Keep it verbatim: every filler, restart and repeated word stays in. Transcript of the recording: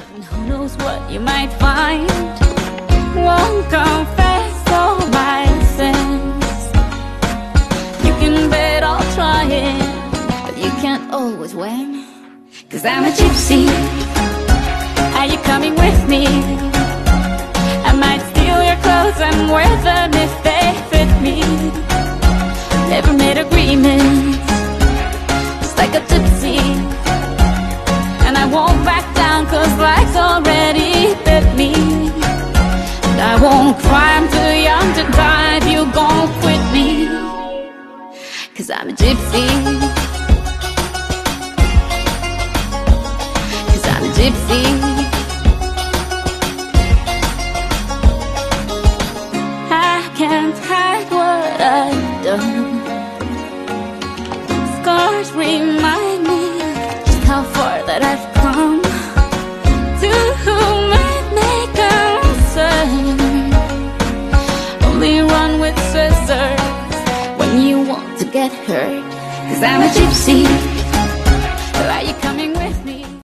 And who knows what you might find. Won't confess all my sins. You can bet I'll try it, but you can't always win. 'Cause I'm a gypsy. Are you coming with me? I might steal your clothes and wear them if they fit me. Never made agreements, just like a gypsy. And I won't back down 'cause life's already bit me. And I won't cry, I'm too young to die if you gon' quit me. 'Cause I'm a gypsy. 'Cause I'm a gypsy. I can't hide what I've done. Scars remind me just how far that I've come. To whom it may concern, only run with scissors when you want to get hurt. 'Cause I'm a gypsy.